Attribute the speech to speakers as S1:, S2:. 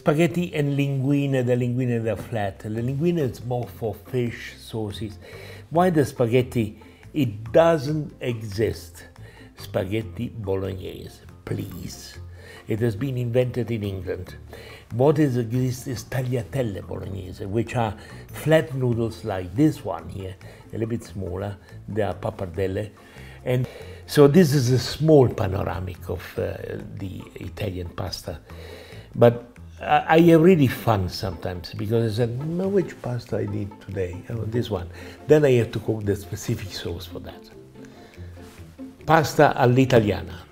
S1: Spaghetti and linguine, the linguine are flat. The linguine is more for fish sauces. Why the spaghetti? It doesn't exist. Spaghetti bolognese, please. It has been invented in England. What exists is tagliatelle bolognese, which are flat noodles like this one here, a little bit smaller. They are pappardelle. And so this is a small panoramic of the Italian pasta. But I have really fun sometimes because I said, no, which pasta I need today? Oh, this one. Then I have to cook the specific sauce for that. Pasta all'italiana.